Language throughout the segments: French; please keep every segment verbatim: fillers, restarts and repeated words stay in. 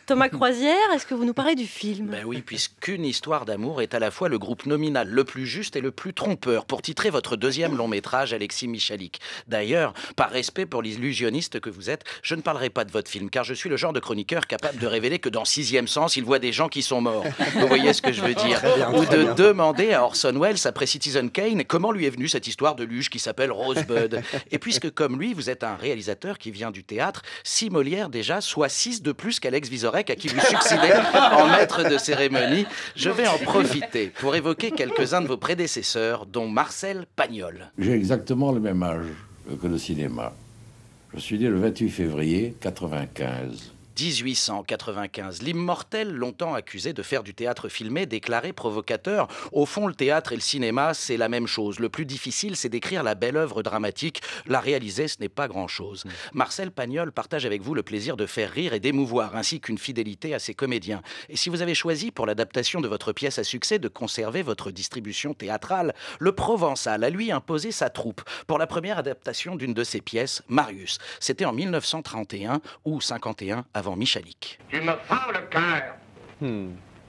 Thomas Croisière, est-ce que vous nous parlez du film? Ben oui, puisqu'Une histoire d'amour est à la fois le groupe nominal le plus juste et le plus trompeur pour titrer votre deuxième long métrage, Alexis Michalik. D'ailleurs, par respect pour l'illusionniste que vous êtes, je ne parlerai pas de votre film, car je suis le genre de chroniqueur capable de révéler que dans Sixième Sens, il voit des gens qui sont morts. Vous voyez ce que je veux dire? bien, Ou de bien. demander à Orson Welles, après Citizen Kane, comment lui est venue cette histoire de luge qui s'appelle Rosebud. Et puisque, comme lui, vous êtes un réalisateur qui vient du théâtre, six Molières déjà, soit six de plus qu'Alex Vizorek, à qui vous succédez en maître de cérémonie, je vais en profiter pour évoquer quelques-uns de vos prédécesseurs, dont Marcel Pagnol. J'ai exactement le même âge que le cinéma. Je suis né le vingt-huit février quatre-vingt-quinze. dix-huit cent quatre-vingt-quinze, l'immortel, longtemps accusé de faire du théâtre filmé, déclaré provocateur. Au fond, le théâtre et le cinéma, c'est la même chose. Le plus difficile, c'est d'écrire la belle œuvre dramatique. La réaliser, ce n'est pas grand-chose. Marcel Pagnol partage avec vous le plaisir de faire rire et d'émouvoir, ainsi qu'une fidélité à ses comédiens. Et si vous avez choisi, pour l'adaptation de votre pièce à succès, de conserver votre distribution théâtrale, le Provençal a lui imposé sa troupe pour la première adaptation d'une de ses pièces, Marius. C'était en mille neuf cent trente et un ou cinquante et un avant Michalik. Tu me fends le cœur. Hmm.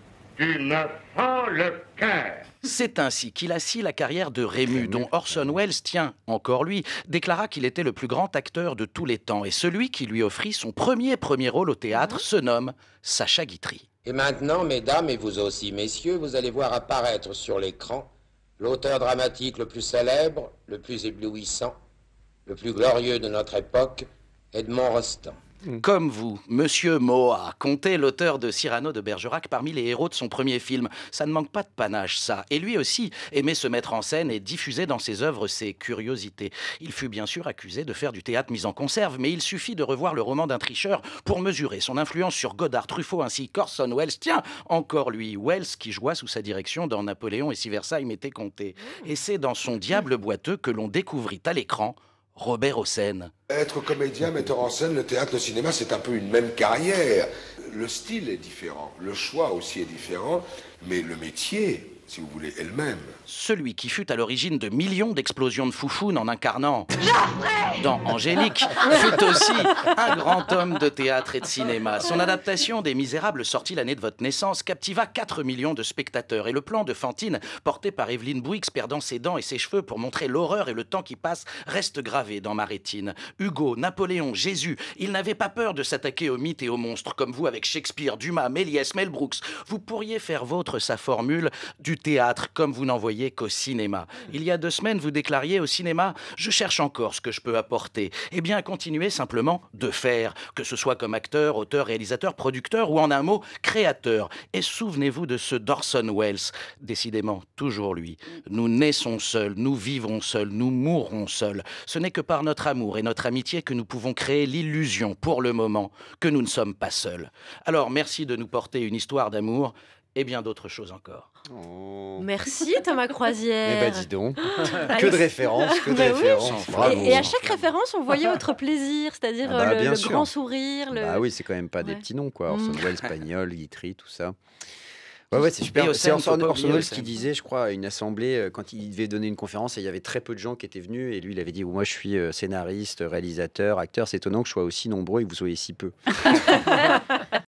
Tu me fends le cœur. C'est ainsi qu'il assit la carrière de Rému, dont Orson Welles, tiens, encore lui, déclara qu'il était le plus grand acteur de tous les temps. Et celui qui lui offrit son premier premier rôle au théâtre se nomme Sacha Guitry. Et maintenant, mesdames, et vous aussi, messieurs, vous allez voir apparaître sur l'écran l'auteur dramatique le plus célèbre, le plus éblouissant, le plus glorieux de notre époque, Edmond Rostand. Comme vous, Monsieur Moa, comptait l'auteur de Cyrano de Bergerac parmi les héros de son premier film. Ça ne manque pas de panache, ça. Et lui aussi aimait se mettre en scène et diffuser dans ses œuvres ses curiosités. Il fut bien sûr accusé de faire du théâtre mis en conserve, mais il suffit de revoir Le Roman d'un tricheur pour mesurer son influence sur Godard, Truffaut ainsi qu'Orson Welles. Tiens, encore lui, Welles qui joua sous sa direction dans Napoléon et si Versailles m'était compté. Et c'est dans son Diable boiteux que l'on découvrit à l'écran Robert Hossein. Être comédien, metteur en scène, le théâtre, le cinéma, c'est un peu une même carrière. Le style est différent, le choix aussi est différent, mais le métier, si vous voulez, est le même. Celui qui fut à l'origine de millions d'explosions de foufounes en incarnant dans Angélique fut aussi un grand homme de théâtre et de cinéma. Son adaptation des Misérables, sortie l'année de votre naissance, captiva quatre millions de spectateurs. Et le plan de Fantine, porté par Evelyne Bouix, perdant ses dents et ses cheveux pour montrer l'horreur et le temps qui passe, reste gravé dans ma rétine. Hugo, Napoléon, Jésus, ils n'avaient pas peur de s'attaquer aux mythes et aux monstres, comme vous avec Shakespeare, Dumas, Méliès, Mel Brooks. Vous pourriez faire vôtre sa formule du théâtre, comme vous n'en voyez qu'au cinéma. Il y a deux semaines, vous déclariez au cinéma « Je cherche encore ce que je peux apporter ». Eh bien, continuez simplement de faire, que ce soit comme acteur, auteur, réalisateur, producteur ou en un mot, créateur. Et souvenez-vous de ce d'Orson Welles. Décidément, toujours lui. Nous naissons seuls, nous vivons seuls, nous mourrons seuls. Ce n'est que par notre amour et notre amitié que nous pouvons créer l'illusion, pour le moment, que nous ne sommes pas seuls. Alors, merci de nous porter une histoire d'amour et bien d'autres choses encore. Oh. Merci Thomas Croisière. Eh ben dis donc, Allez. que de références, que de Bah oui. références. Bravo. Et, et à chaque référence, on voyait votre plaisir, c'est-à-dire Ah bah, euh, le, bien le sûr. grand sourire. Le... Bah oui, c'est quand même pas des Ouais. petits noms, quoi. Orson Mm. Welles, Pagnol, Guitry, tout ça. Ouais, ouais, c'est super. Et C'est Hossein, Orson, faut pas Orson oublier Welles Hossein. qui disait, je crois, à une assemblée, euh, quand il devait donner une conférence, et il y avait très peu de gens qui étaient venus, et lui, il avait dit, moi, je suis euh, scénariste, réalisateur, acteur, c'est étonnant que je sois aussi nombreux et que vous soyez si peu.